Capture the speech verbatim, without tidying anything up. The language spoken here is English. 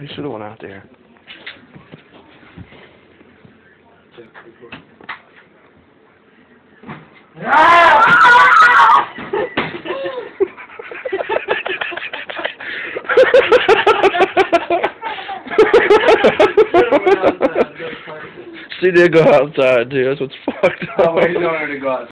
We should have went out there. She did go outside, dude. That's what's fucked up. Oh, wait, he's going to go outside.